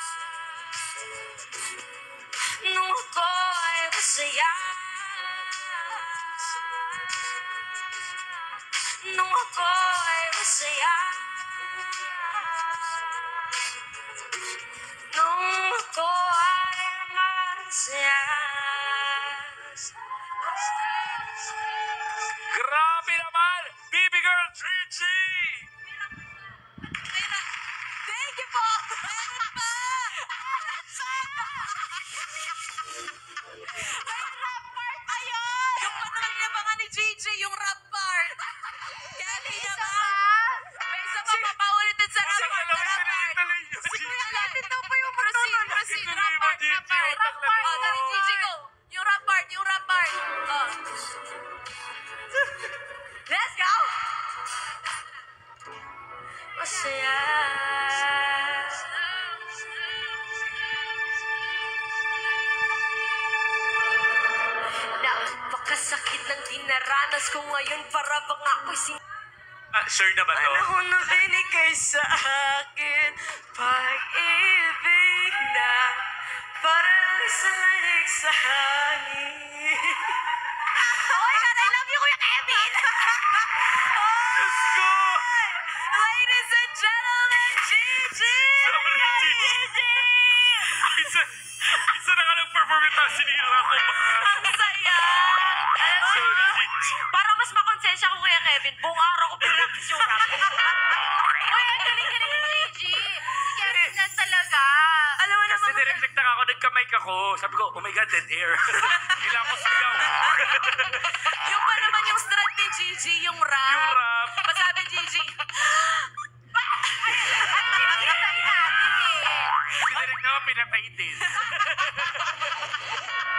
Nung ako'y masaya, nung ako'y masaya, nung ako ay masaya. Grabe naman! Baby girl 3G! Thank you po! Meron pa! May rap part pa yun! Yung pa naman inabangan ni Gigi, yung rap part. Kelly naman! May isa pa papaulitin sa rap part. Si Kuya Lapit daw po yung proceed. Rap part. Oh, dali Gigi, go! Yung rap part. Oh. Let's go! Masaya. Napakasakit ng dinaranas ko ngayon para bang ako'y Sure na ba to? panahon na binigay sa akin pag-ibig na parang isang anig sa hangin. Hoy, God, I love you, Kuya Kevin! Let's go! Ladies and gentlemen, Gigi! Isa na nga nag-perform ito, sinira ko. Ang saya! Sorry, Gigi. Para mas makonsensya ko, Kuya Kevin, buong araw ko pinractice yung rap. Uy, ang galing-galing ni Gigi. Kevin na talaga. Alam mo naman, Kasi direct nagtaka ako, nagka-mic ako. Sabi ko, oh my God, dead air. Kailangan ko sigaw. yung pa naman yung strength ni Gigi, yung rap. Yung rap. Pasabi, Gigi. Ay, pinagkatay natin eh. Si direct naman pinatay din.